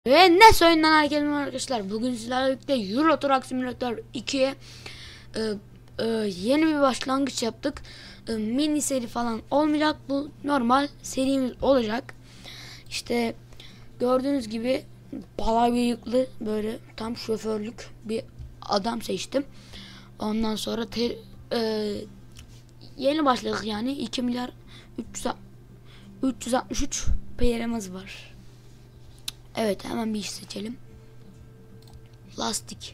Ve ne oyundan herkese merhaba arkadaşlar. Bugün sizlerle birlikte Euro Truck Simulator 2'ye yeni bir başlangıç yaptık. Mini seri falan olmayacak. Bu normal serimiz olacak. İşte gördüğünüz gibi bala bıyıklı böyle tam şoförlük bir adam seçtim. Ondan sonra yeni başladık yani 2 milyar 363 PR'miz var. Evet, hemen bir iş seçelim. Lastik.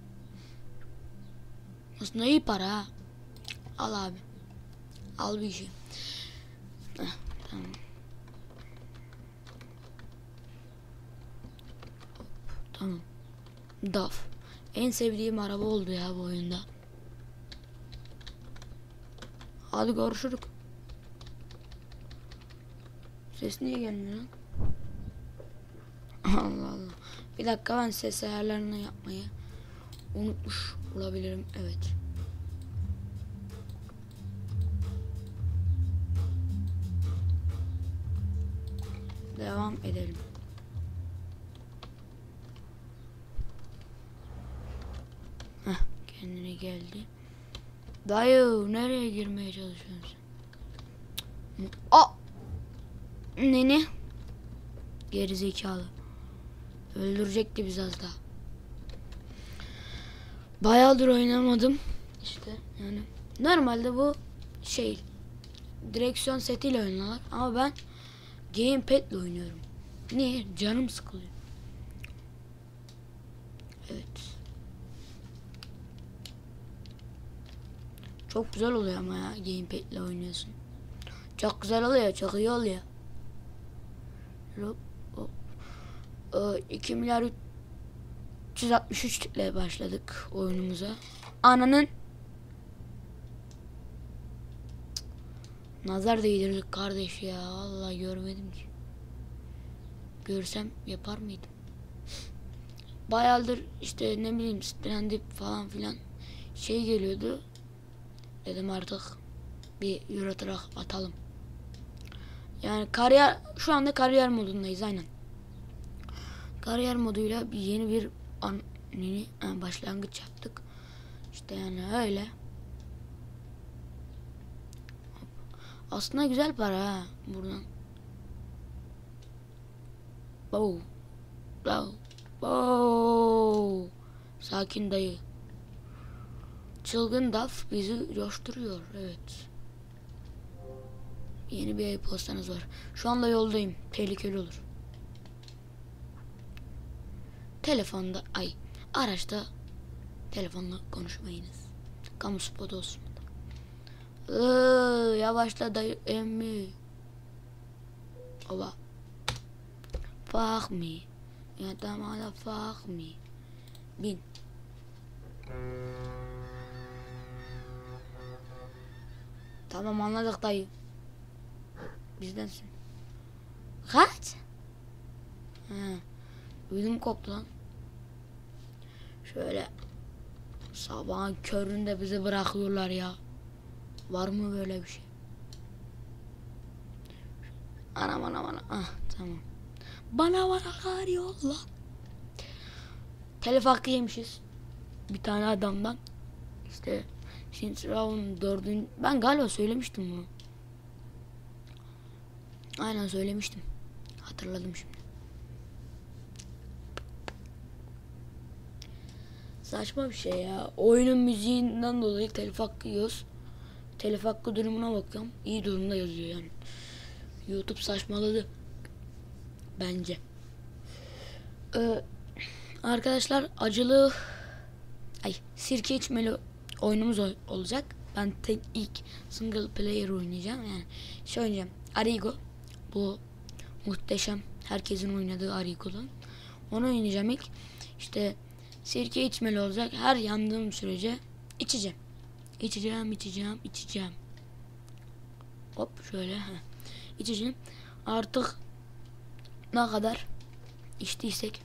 Aslında iyi para ha. Al abi. Al bir işi. Tamam. Tamam. DAF. En sevdiğim araba oldu ya bu oyunda. Hadi görüşürük. Ses niye gelmiyor lan? Allah Allah. Bir dakika, ben ses ayarlarını yapmayı unutmuş olabilirim. Evet. Devam edelim. Heh, kendine geldi. Dayı, nereye girmeye çalışıyorsun sen? Aa! Nene? Gerizekalı. Öldürecekti bizi az daha. Bayağıdır oynamadım. İşte yani normalde bu direksiyon setiyle oynanır ama ben gamepad ile oynuyorum. Niye? Canım sıkılıyor. Evet. Çok güzel oluyor ama ya, gamepad ile oynuyorsun. Çok güzel oluyor, çok iyi oluyor. 2 milyar 363 ile başladık oyunumuza. Ananın nazar değdirdik kardeş ya. Vallahi görmedim ki. Görsem yapar mıydım? Bayağıdır işte ne bileyim Stranded falan filan geliyordu. Dedim artık bir Euro Truck atalım. Yani kariyer, şu anda kariyer modundayız aynen. Kariyer moduyla yeni bir başlangıç yaptık. İşte yani öyle. Aslında güzel para ha buradan. Bow. Bow. Bow. Sakin dayı. Çılgın DAF bizi coşturuyor. Evet. Yeni bir e-postanız var. Şu anda yoldayım. Tehlikeli olur. Araçta telefonla konuşmayınız. Kamu spotu olsun. Yavaşla dayı emmi. Oba. Fuck me. Ya tamam, fuck me. Bin. Tamam, anladık dayı. Bizdensin. Kaç? He. Ödüm koptu lan. Şöyle sabahın köründe bizi bırakıyorlar ya. Var mı böyle bir şey? Anam. Ah, tamam. Bana var yolla. Telef hakkı yemişiz. Bir tane adamdan. İşte Saints Row'un 4. Ben galiba söylemiştim bunu. Aynen söylemiştim. Hatırladım şimdi. Saçma bir şey ya. Oyunun müziğinden dolayı telif hakkı yiyoruz. Telif hakkı durumuna bakıyorum. İyi durumda yazıyor yani. YouTube saçmaladı. Bence. Arkadaşlar sirke içmeli oyunumuz olacak. Ben ilk single player oynayacağım. Yani oynayacağım. Arigo. Bu muhteşem. Herkesin oynadığı Arigo'dan. Onu oynayacağım ilk. İşte sirke içmeli olacak. Her yandığım sürece içeceğim. İçeceğim. Hop şöyle. İçeceğim. Artık ne kadar içtiysek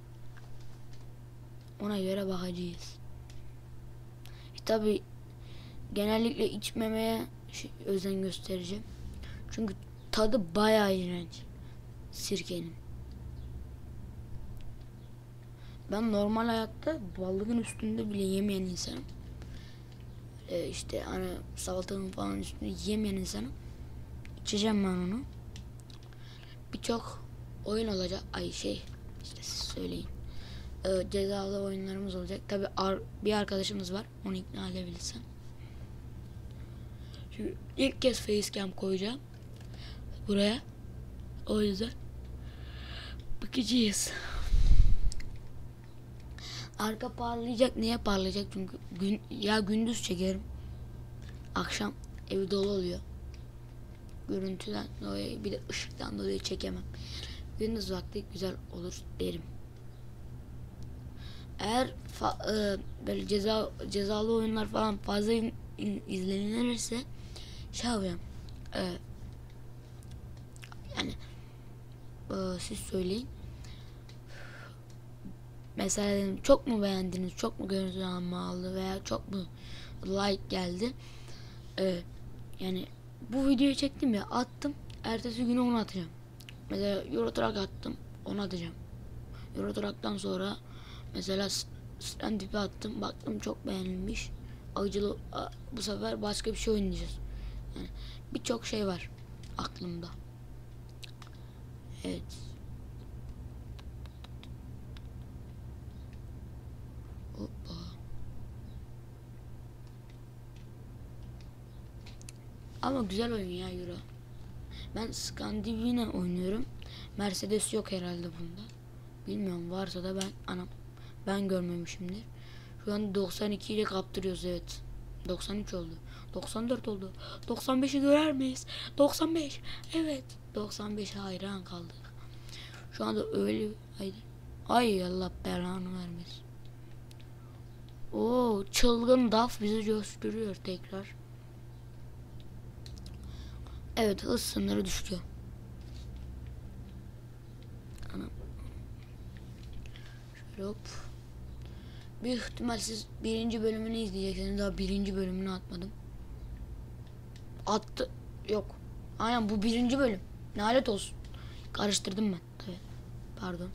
ona göre bakacağız. Tabi genellikle içmemeye özen göstereceğim. Çünkü tadı bayağı iğrenç sirkenin. Ben normal hayatta balığın üstünde bile yemeyen insanım. İşte hani salatanın falan üstünde yemeyen insanım. İçeceğim ben onu. Birçok oyun olacak. İşte siz söyleyin. Cezalı oyunlarımız olacak. Tabi bir arkadaşımız var. Onu ikna edebilirsem. Şimdi ilk kez facecam koyacağım buraya. O yüzden bakacağız. Arka parlayacak. Niye parlayacak? Çünkü gündüz çekerim. Akşam evi dolu oluyor. Görüntüden dolayı bir de ışıktan dolayı çekemem. Gündüz vakti güzel olur derim. Eğer böyle cezalı oyunlar falan fazla izlenilirse şey yapacağım. Yani siz söyleyin. Mesela dedim, çok mu beğendiniz, çok mu görüntülenme aldı veya çok mu like geldi. Yani bu videoyu çektim ya, attım. Ertesi günü onu atacağım. Mesela Euro Truck attım, onu atacağım. Euro Truck'tan sonra mesela Stand Up'e attım, baktım çok beğenilmiş. Acılı, bu sefer başka bir şey oynayacağız. Yani birçok şey var aklımda. Evet. Hoppa. Ama güzel oyun ya Euro. Ben Scandinavian oynuyorum. Mercedes yok herhalde bunda. Bilmiyorum, varsa da ben görmemişimdir. Şu an 92 ile kaptırıyoruz, evet. 93 oldu. 94 oldu. 95'i görer miyiz? 95. Evet. 95'e hayran kaldık. Şu anda öyle, haydi. Ay Allah belanı vermesin. Oo, çılgın DAF bizi gösteriyor tekrar. Evet, hız sınırı düşüyor. Anam. Şöyle hop. Büyük ihtimal siz birinci bölümünü izleyeceksiniz. Daha birinci bölümünü atmadım. Attı. Yok. Aynen, bu birinci bölüm. Lanet olsun. Karıştırdım ben. Tabii. Pardon.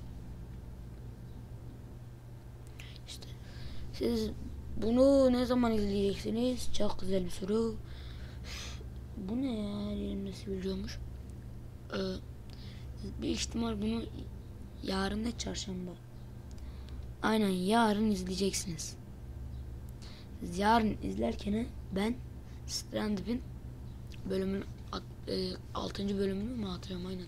İşte siz bunu ne zaman izleyeceksiniz? Çok güzel bir soru. Bu ne ya? Elimde sivilce olmuş. Bir ihtimal bunu yarın ne, çarşamba. Aynen, yarın izleyeceksiniz. Siz yarın izlerken ben Stranded'in bölümün 6. bölümünü mü atacağım, aynen.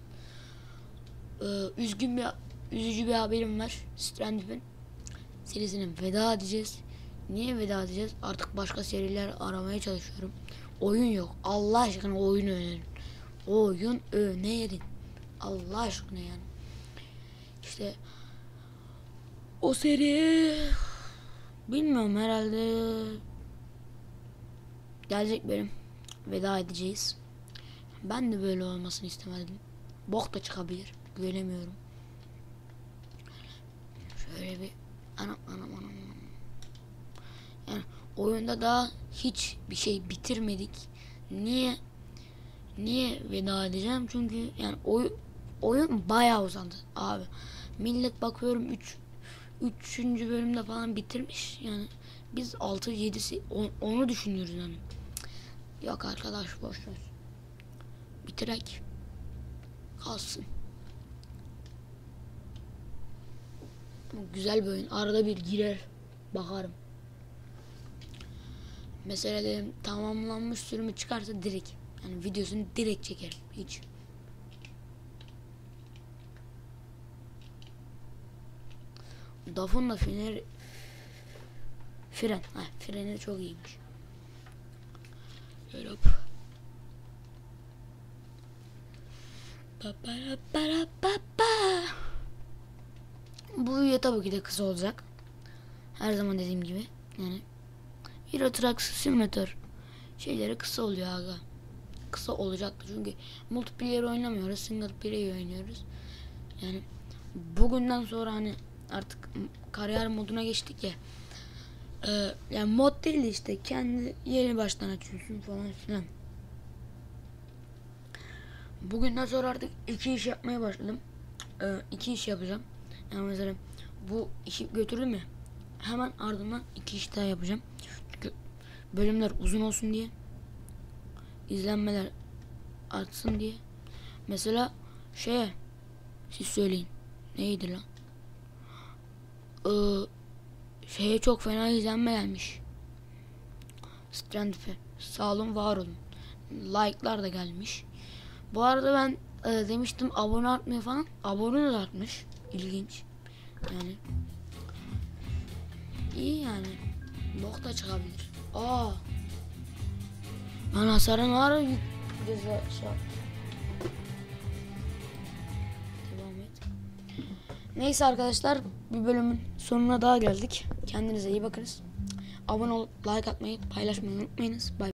Üzücü bir haberim var. Stranded'in serisine veda edeceğiz. Niye veda edeceğiz? Artık başka seriler aramaya çalışıyorum. Oyun yok. Allah aşkına oyun önerin. Oyun önerin. Allah aşkına yani. İşte o seri bilmiyorum, herhalde gelecek bölüm veda edeceğiz. Ben de böyle olmasını istemedim. Bok da çıkabilir. Güvenemiyorum. Şöyle bir anam. Yani oyunda daha hiç bir şey bitirmedik. Niye veda edeceğim? Çünkü yani oyun bayağı uzadı abi. Millet bakıyorum 3. bölümde falan bitirmiş. Yani biz 6 7'si onu düşünüyoruz yani. Yok arkadaş, boş ver. Bitirek. Kalsın. Güzel bir oyun. Arada bir girer. Bakarım. Mesela dedim, tamamlanmış sürümü çıkarsa direkt, yani videosunu direkt çekerim. Hiç. DAF'ın da freni çok iyiymiş. Şöyle hop. Bu video tabii ki de kısa olacak. Her zaman dediğim gibi. Yani Euro Truck Simulator şeyleri kısa oluyor aga. Kısa olacaktı çünkü multiplayer oynamıyoruz, single player oynuyoruz. Yani bugünden sonra hani artık kariyer moduna geçtik ya. Yani mod değil işte, kendi yeni baştan açıyorsun falan filan. Bugünden sonra artık 2 iş yapmaya başladım. 2 iş yapacağım. Yani mesela bu işi götürdüm ya. Hemen ardından 2 iş daha yapacağım. Çünkü bölümler uzun olsun diye. İzlenmeler artsın diye. Mesela siz söyleyin. Neydi lan? Şeye çok fena izlenme gelmiş. Strandfe. Sağ olun, var olun. Like'lar da gelmiş. Bu arada ben demiştim abone artmıyor falan. Abone de artmış. İlginç. Yani iyi yani. Bok da çıkabilir. Lan hasara ne ara ceza devam et. Neyse arkadaşlar, bir bölümün sonuna daha geldik. Kendinize iyi bakınız. Abone olup like atmayı, paylaşmayı unutmayınız. Bye.